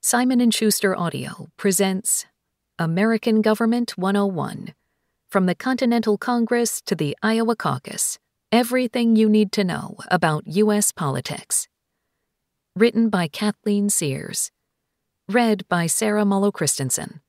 Simon & Schuster Audio presents American Government 101. From the Continental Congress to the Iowa Caucus, everything you need to know about U.S. politics. Written by Kathleen Sears. Read by Sarah Mollo-Christensen.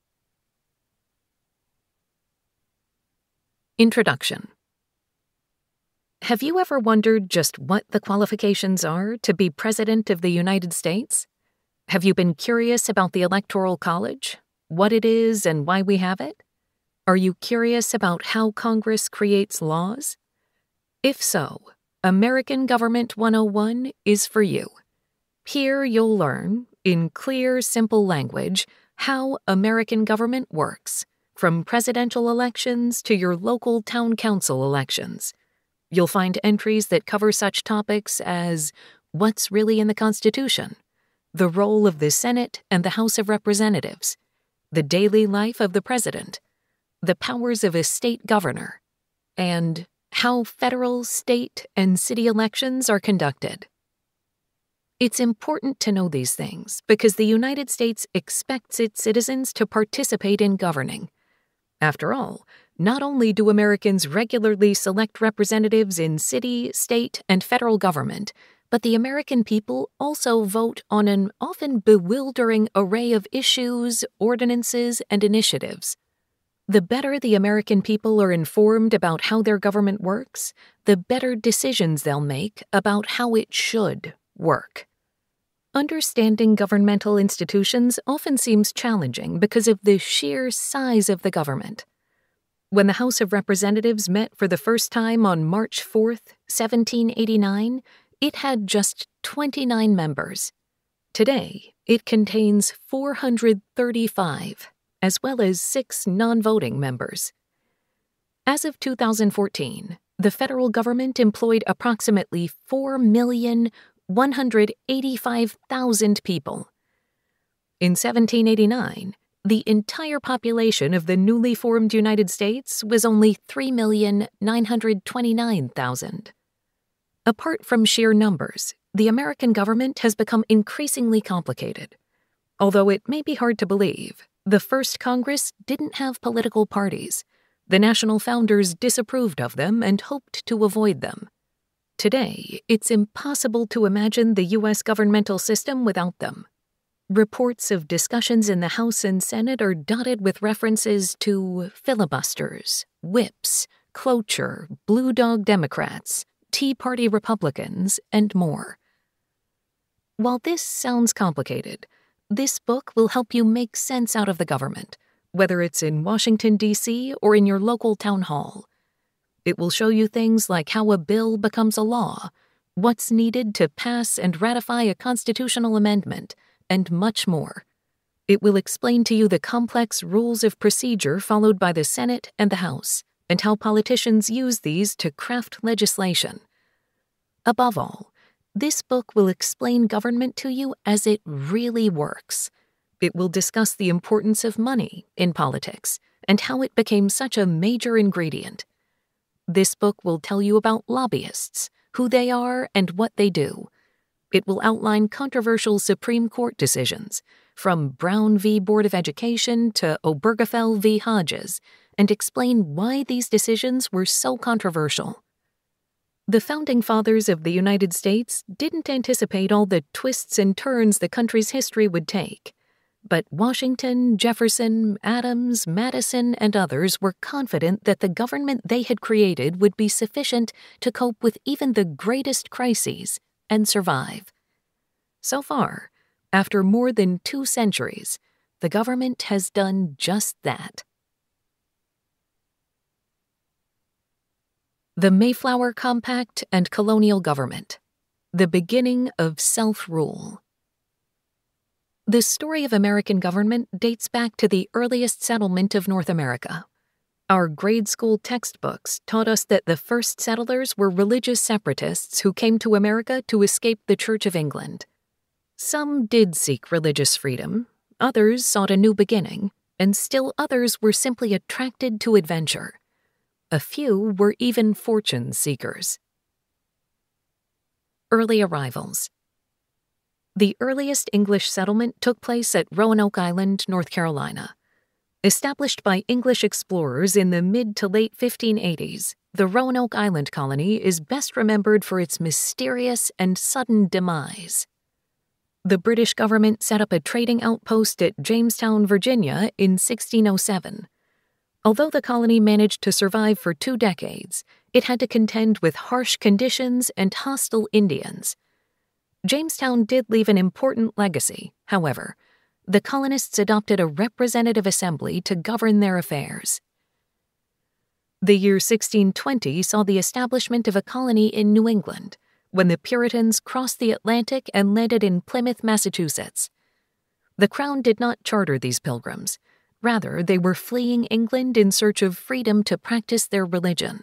Introduction. Have you ever wondered just what the qualifications are to be President of the United States? Have you been curious about the Electoral College, what it is and why we have it? Are you curious about how Congress creates laws? If so, American Government 101 is for you. Here you'll learn, in clear, simple language, how American government works, from presidential elections to your local town council elections. You'll find entries that cover such topics as what's really in the Constitution, the role of the Senate and the House of Representatives, the daily life of the president, the powers of a state governor, and how federal, state, and city elections are conducted. It's important to know these things because the United States expects its citizens to participate in governing. After all, not only do Americans regularly select representatives in city, state, and federal government, but the American people also vote on an often bewildering array of issues, ordinances, and initiatives. The better the American people are informed about how their government works, the better decisions they'll make about how it should work. Understanding governmental institutions often seems challenging because of the sheer size of the government. When the House of Representatives met for the first time on March 4, 1789, it had just 29 members. Today, it contains 435, as well as 6 non-voting members. As of 2014, the federal government employed approximately 4,185,000 people. In 1789, the entire population of the newly formed United States was only 3,929,000. Apart from sheer numbers, the American government has become increasingly complicated. Although it may be hard to believe, the first Congress didn't have political parties. The national founders disapproved of them and hoped to avoid them. Today, it's impossible to imagine the U.S. governmental system without them. Reports of discussions in the House and Senate are dotted with references to filibusters, whips, cloture, blue dog Democrats, Tea Party Republicans, and more. While this sounds complicated, this book will help you make sense out of the government, whether it's in Washington, D.C. or in your local town hall. It will show you things like how a bill becomes a law, what's needed to pass and ratify a constitutional amendment, and much more. It will explain to you the complex rules of procedure followed by the Senate and the House, and how politicians use these to craft legislation. Above all, this book will explain government to you as it really works. It will discuss the importance of money in politics and how it became such a major ingredient. This book will tell you about lobbyists, who they are and what they do. It will outline controversial Supreme Court decisions, from Brown v. Board of Education to Obergefell v. Hodges, and explain why these decisions were so controversial. The Founding Fathers of the United States didn't anticipate all the twists and turns the country's history would take. But Washington, Jefferson, Adams, Madison, and others were confident that the government they had created would be sufficient to cope with even the greatest crises and survive. So far, after more than 2 centuries, the government has done just that. The Mayflower Compact and Colonial Government. The beginning of self-rule. The story of American government dates back to the earliest settlement of North America. Our grade school textbooks taught us that the first settlers were religious separatists who came to America to escape the Church of England. Some did seek religious freedom, others sought a new beginning, and still others were simply attracted to adventure. A few were even fortune seekers. Early arrivals. The earliest English settlement took place at Roanoke Island, North Carolina. Established by English explorers in the mid to late 1580s, the Roanoke Island colony is best remembered for its mysterious and sudden demise. The British government set up a trading outpost at Jamestown, Virginia in 1607. Although the colony managed to survive for 2 decades, it had to contend with harsh conditions and hostile Indians. Jamestown did leave an important legacy, however. The colonists adopted a representative assembly to govern their affairs. The year 1620 saw the establishment of a colony in New England, when the Puritans crossed the Atlantic and landed in Plymouth, Massachusetts. The Crown did not charter these pilgrims. Rather, they were fleeing England in search of freedom to practice their religion.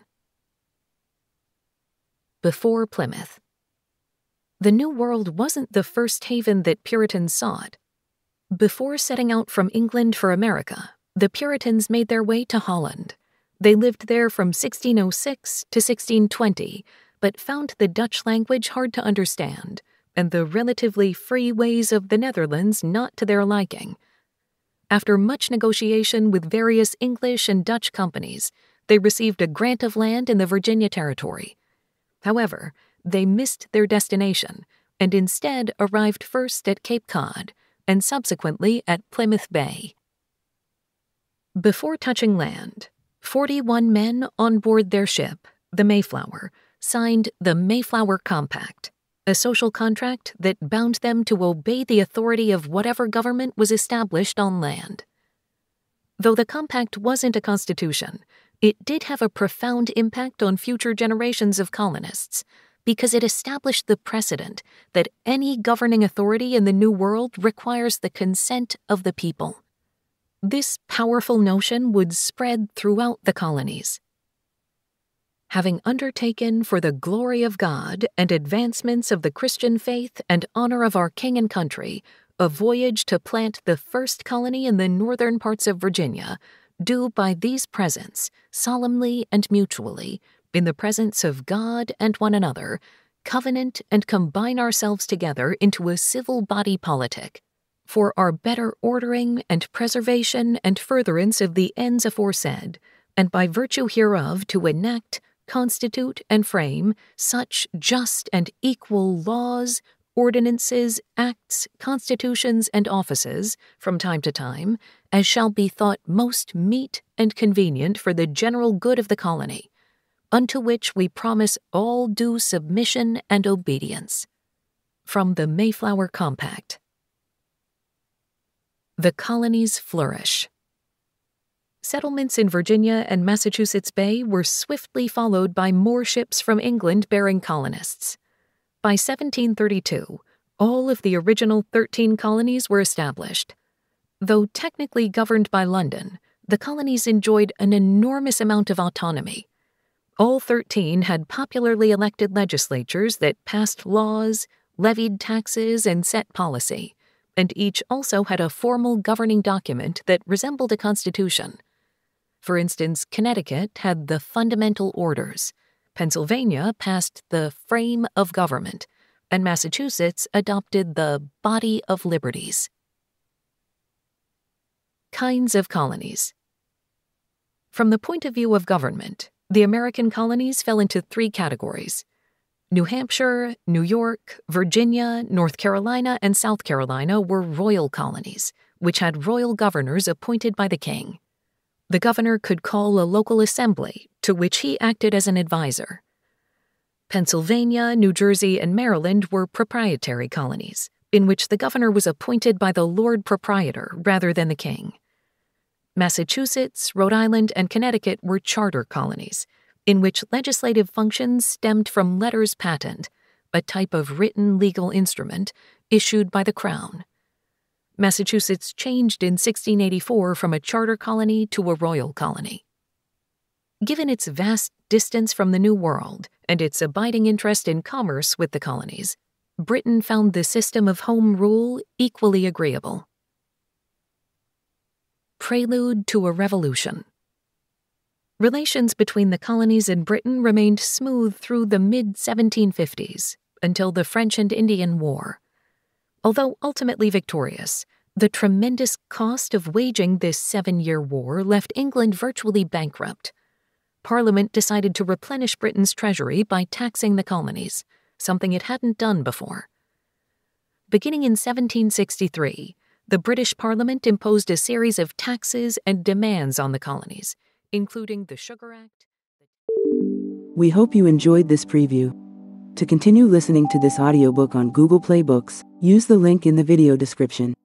Before Plymouth. The New World wasn't the first haven that Puritans sought. Before setting out from England for America, the Puritans made their way to Holland. They lived there from 1606 to 1620, but found the Dutch language hard to understand, and the relatively free ways of the Netherlands not to their liking. After much negotiation with various English and Dutch companies, they received a grant of land in the Virginia Territory. However, they missed their destination, and instead arrived first at Cape Cod, and subsequently at Plymouth Bay. Before touching land, 41 men on board their ship, the Mayflower, signed the Mayflower Compact, a social contract that bound them to obey the authority of whatever government was established on land. Though the compact wasn't a constitution, it did have a profound impact on future generations of colonists, because it established the precedent that any governing authority in the New World requires the consent of the people. This powerful notion would spread throughout the colonies. Having undertaken for the glory of God and advancements of the Christian faith and honor of our king and country a voyage to plant the first colony in the northern parts of Virginia, do by these presents, solemnly and mutually, in the presence of God and one another, covenant and combine ourselves together into a civil body politic, for our better ordering and preservation and furtherance of the ends aforesaid, and by virtue hereof to enact, constitute, and frame such just and equal laws, ordinances, acts, constitutions, and offices, from time to time, as shall be thought most meet and convenient for the general good of the colony, unto which we promise all due submission and obedience. From the Mayflower Compact. The colonies flourish. Settlements in Virginia and Massachusetts Bay were swiftly followed by more ships from England bearing colonists. By 1732, all of the original 13 colonies were established. Though technically governed by London, the colonies enjoyed an enormous amount of autonomy. All 13 had popularly elected legislatures that passed laws, levied taxes, and set policy, and each also had a formal governing document that resembled a constitution. For instance, Connecticut had the Fundamental Orders, Pennsylvania passed the Frame of Government, and Massachusetts adopted the Body of Liberties. Kinds of colonies. From the point of view of government, the American colonies fell into 3 categories. New Hampshire, New York, Virginia, North Carolina, and South Carolina were royal colonies, which had royal governors appointed by the king. The governor could call a local assembly, to which he acted as an advisor. Pennsylvania, New Jersey, and Maryland were proprietary colonies, in which the governor was appointed by the Lord Proprietor rather than the king. Massachusetts, Rhode Island, and Connecticut were charter colonies, in which legislative functions stemmed from letters patent, a type of written legal instrument issued by the Crown. Massachusetts changed in 1684 from a charter colony to a royal colony. Given its vast distance from the New World and its abiding interest in commerce with the colonies, Britain found the system of home rule equally agreeable. Prelude to a revolution. Relations between the colonies and Britain remained smooth through the mid-1750s, until the French and Indian War. Although ultimately victorious, the tremendous cost of waging this 7-year war left England virtually bankrupt. Parliament decided to replenish Britain's treasury by taxing the colonies, something it hadn't done before. Beginning in 1763, the British Parliament imposed a series of taxes and demands on the colonies, including the Sugar Act. We hope you enjoyed this preview. To continue listening to this audiobook on Google Play Books, use the link in the video description.